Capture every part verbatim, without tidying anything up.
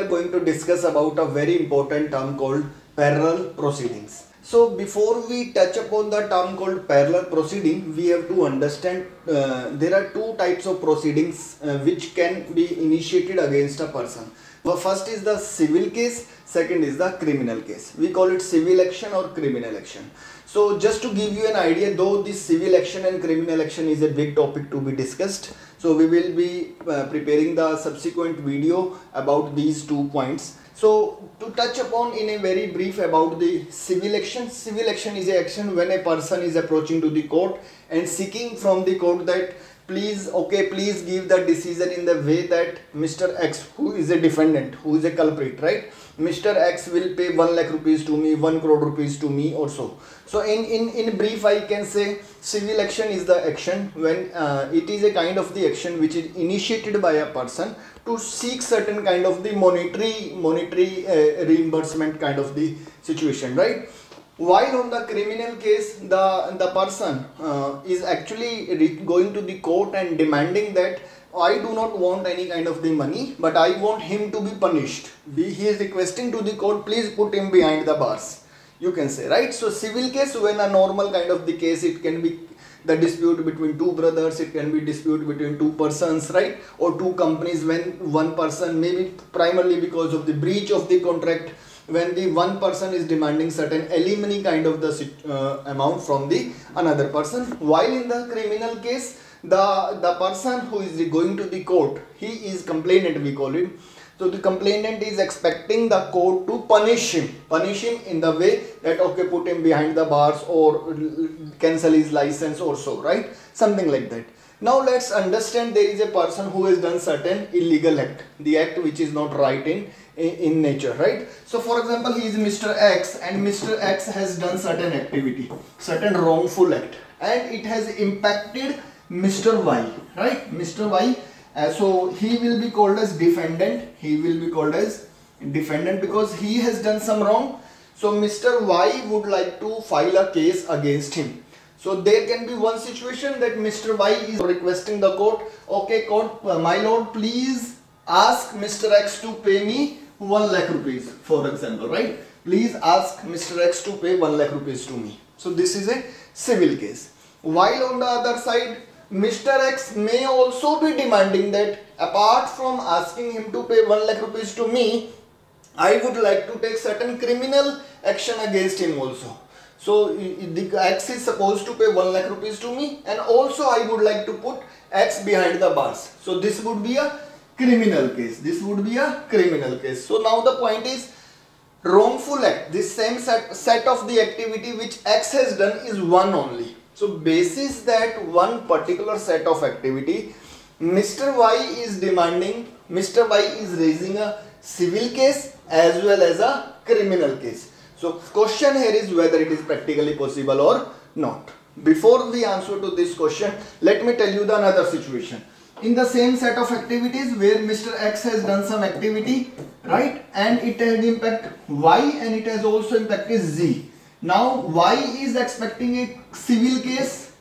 going to discuss about a very important term called parallel proceedings. So before we touch upon the term called parallel proceeding, we have to understand uh, there are two types of proceedings uh, which can be initiated against a person. The first is the civil case, second is the criminal case. We call it civil action or criminal action. So just to give you an idea, though this civil action and criminal action is a big topic to be discussed, so we will be uh, preparing the subsequent video about these two points. So to touch upon in a very brief about the civil action, civil action is an action when a person is approaching to the court and seeking from the court that please, okay, please give the decision in the way that Mister X, who is a defendant, who is a culprit, right? Mister X will pay one lakh rupees to me, one crore rupees to me or so. So in, in, in brief, I can say civil action is the action when uh, it is a kind of the action which is initiated by a person to seek certain kind of the monetary, monetary uh, reimbursement kind of the situation, right? While on the criminal case, the, the person uh, is actually going to the court and demanding that I do not want any kind of the money, but I want him to be punished. He is requesting to the court, please put him behind the bars, you can say, right? So civil case, when a normal kind of the case, it can be the dispute between two brothers, it can be dispute between two persons, right? Or two companies, when one person, maybe primarily because of the breach of the contract, when the one person is demanding certain alimony kind of the uh, amount from the another person. While in the criminal case, the the person who is going to the court, he is complainant, we call it. So the complainant is expecting the court to punish him, punish him in the way that okay, put him behind the bars or cancel his license or so, right? Something like that. Now let's understand there is a person who has done certain illegal act, the act which is not right in in nature, right? So for example, he is Mister X and Mister X has done certain activity, certain wrongful act, and it has impacted Mister Y, right? Mister Y, uh, so he will be called as defendant, he will be called as defendant because he has done some wrong. So Mister Y would like to file a case against him. So there can be one situation that Mister Y is requesting the court, okay court, uh, my lord, please ask Mister X to pay me one lakh rupees, for example, right? Please ask Mister X to pay one lakh rupees to me. So this is a civil case. While on the other side, Mister X may also be demanding that apart from asking him to pay one lakh rupees to me, I would like to take certain criminal action against him also. So the X is supposed to pay one lakh rupees to me, and also I would like to put X behind the bars. So this would be a criminal case. This would be a criminal case. So now the point is wrongful act. This same set, set of the activity which X has done is one only. So basis that one particular set of activity, Mister Y is demanding, Mister Y is raising a civil case as well as a criminal case. So question here is whether it is practically possible or not. Before we answer to this question, let me tell you the another situation. In the same set of activities where Mister X has done some activity, right, and it has impact Y and it has also impacted Z. Now Y is expecting a civil case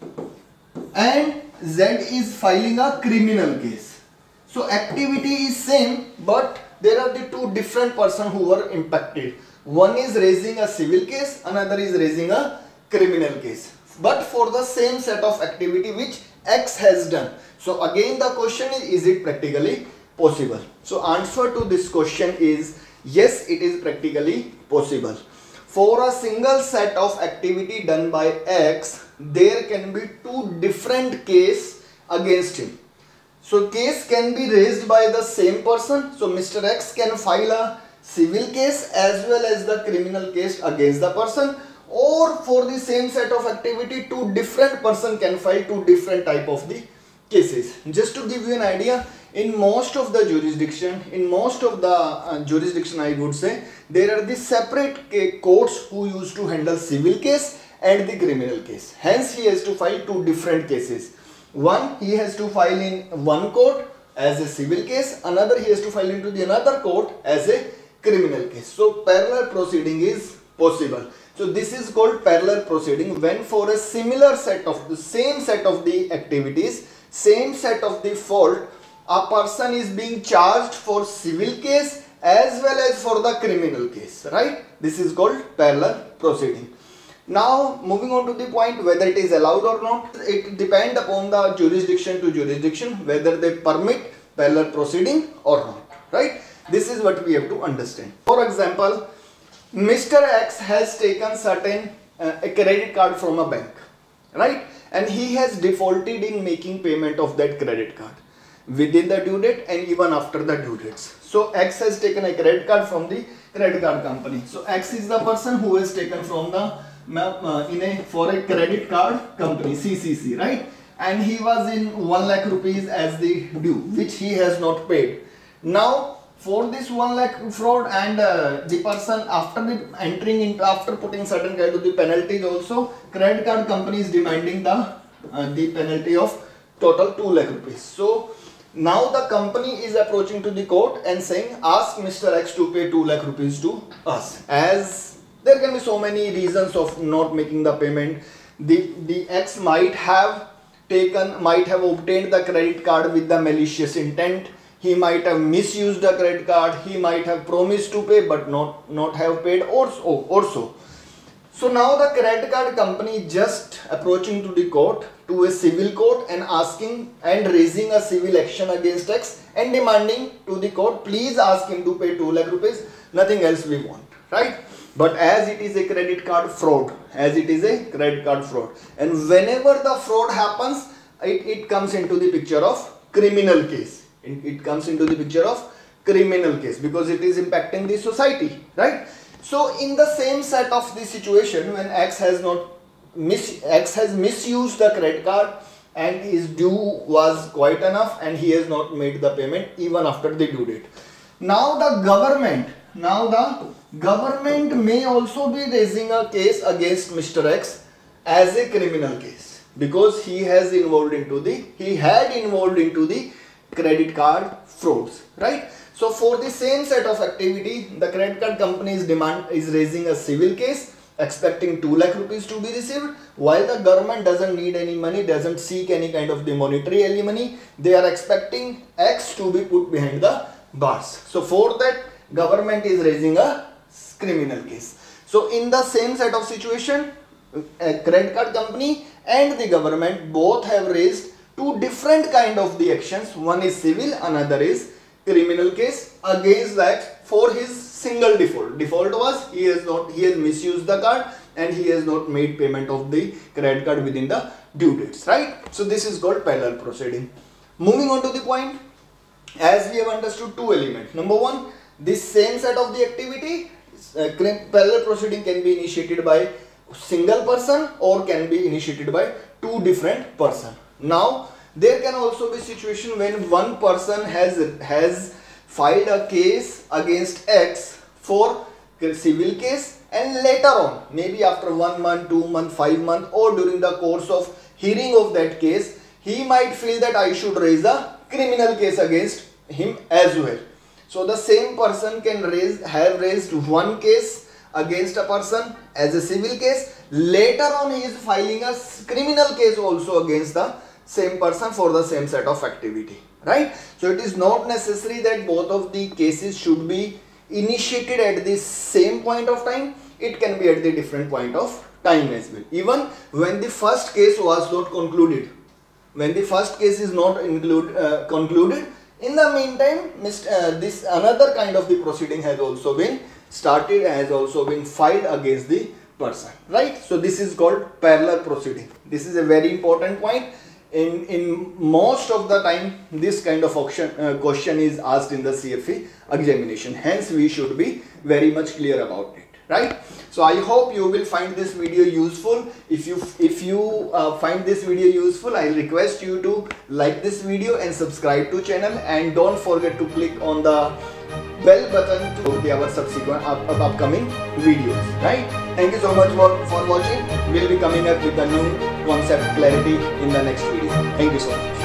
and Z is filing a criminal case. So activity is same, but there are the two different persons who were impacted. One is raising a civil case, another is raising a criminal case, but for the same set of activity which X has done. So again the question is, is it practically possible? So answer to this question is yes, it is practically possible. For a single set of activity done by X, there can be two different cases against him. So case can be raised by the same person. So Mister X can file a civil case as well as the criminal case against the person, or for the same set of activity, two different person can file two different type of the cases. Just to give you an idea, in most of the jurisdiction, in most of the uh, jurisdiction I would say, there are the separate courts who used to handle civil case and the criminal case. Hence he has to file two different cases. One he has to file in one court as a civil case, another he has to file into the another court as a criminal case. So parallel proceeding is possible. So this is called parallel proceeding when for a similar set of the same set of the activities, same set of the fault, a person is being charged for civil case as well as for the criminal case, right? This is called parallel proceeding. Now moving on to the point whether it is allowed or not, it depends upon the jurisdiction to jurisdiction whether they permit parallel proceeding or not, right? This is what we have to understand. For example, Mister X has taken certain uh, a credit card from a bank, right? And he has defaulted in making payment of that credit card within the due date and even after the due dates. So X has taken a credit card from the credit card company. So X is the person who has taken from the uh, in a for a credit card company, C C C, right? And he was in one lakh rupees as the due, which he has not paid. Now for this one lakh fraud, and uh, the person after the entering into after putting certain kind of the penalties also, credit card company is demanding the uh, the penalty of total two lakh rupees. So now the company is approaching to the court and saying, ask Mister X to pay two lakh rupees to us, as there can be so many reasons of not making the payment. The the X might have taken might have obtained the credit card with the malicious intent. He might have misused the credit card. He might have promised to pay but not not have paid or so or so. So now the credit card company just approaching to the court, to a civil court, and asking and raising a civil action against X and demanding to the court, please ask him to pay two lakh rupees. Nothing else we want, right? But as it is a credit card fraud, as it is a credit card fraud, and whenever the fraud happens, it, it comes into the picture of criminal case. It, it comes into the picture of criminal case because it is impacting the society, right? So in the same set of the situation, when X has not mis X has misused the credit card and his due was quite enough and he has not made the payment even after the due date. Now the government, now the government may also be raising a case against Mister X as a criminal case because he has involved into the, he had involved into the credit card frauds, right? So for the same set of activity, the credit card company is demand is raising a civil case expecting two lakh rupees to be received, while the government doesn't need any money, doesn't seek any kind of the monetary alimony. They are expecting X to be put behind the bars. So for that, government is raising a criminal case. So in the same set of situation, a credit card company and the government both have raised two different kind of the actions. One is civil, another is criminal case against that for his single default. Default was he has not he has misused the card and he has not made payment of the credit card within the due dates, right? So this is called parallel proceeding. Moving on to the point, as we have understood two elements. Number one, this same set of the activity, uh, parallel proceeding can be initiated by single person or can be initiated by two different person. Now there can also be situation when one person has has filed a case against X for civil case, and later on, maybe after one month, two month, five month, or during the course of hearing of that case, he might feel that I should raise a criminal case against him as well. So the same person can raise have raised one case against a person as a civil case. Later on, he is filing a criminal case also against the same person for the same set of activity, right? So it is not necessary that both of the cases should be initiated at the same point of time. It can be at the different point of time as well. Even when the first case was not concluded, when the first case is not include, uh, concluded, in the meantime, uh, this another kind of the proceeding has also been started, has also been filed against the person, right? So this is called parallel proceeding. This is a very important point. In, in most of the time, this kind of auction, uh, question is asked in the C F E examination. Hence, we should be very much clear about it, right? So I hope you will find this video useful. If you if you uh, find this video useful, I request you to like this video and subscribe to channel, and don't forget to click on the bell button to get our subsequent up, up, upcoming videos, right? Thank you so much for, for watching. We'll be coming up with a new concept clarity in the next video. Thank you so much.